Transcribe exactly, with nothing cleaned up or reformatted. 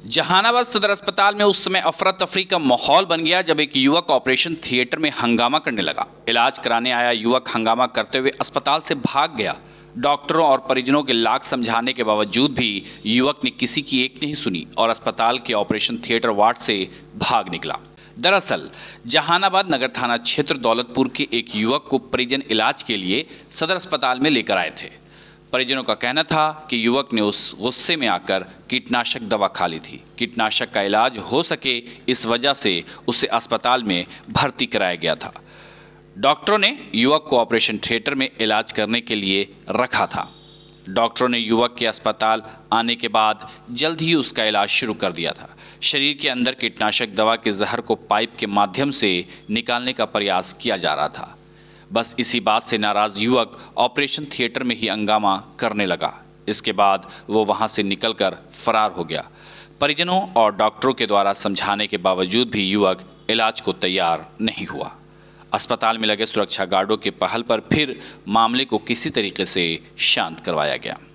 जहानाबाद सदर अस्पताल में उस समय अफरा तफरी का माहौल बन गया जब एक युवक ऑपरेशन थिएटर में हंगामा करने लगा। इलाज कराने आया युवक हंगामा करते हुए अस्पताल से भाग गया। डॉक्टरों और परिजनों के लाख समझाने के बावजूद भी युवक ने किसी की एक नहीं सुनी और अस्पताल के ऑपरेशन थिएटर वार्ड से भाग निकला। दरअसल जहानाबाद नगर थाना क्षेत्र दौलतपुर के एक युवक को परिजन इलाज के लिए सदर अस्पताल में लेकर आए थे। परिजनों का कहना था कि युवक ने उस गुस्से में आकर कीटनाशक दवा खा ली थी। कीटनाशक का इलाज हो सके इस वजह से उसे अस्पताल में भर्ती कराया गया था। डॉक्टरों ने युवक को ऑपरेशन थिएटर में इलाज करने के लिए रखा था। डॉक्टरों ने युवक के अस्पताल आने के बाद जल्द ही उसका इलाज शुरू कर दिया था। शरीर के अंदर कीटनाशक दवा के जहर को पाइप के माध्यम से निकालने का प्रयास किया जा रहा था। बस इसी बात से नाराज युवक ऑपरेशन थिएटर में ही हंगामा करने लगा। इसके बाद वो वहां से निकलकर फरार हो गया। परिजनों और डॉक्टरों के द्वारा समझाने के बावजूद भी युवक इलाज को तैयार नहीं हुआ। अस्पताल में लगे सुरक्षा गार्डों के पहल पर फिर मामले को किसी तरीके से शांत करवाया गया।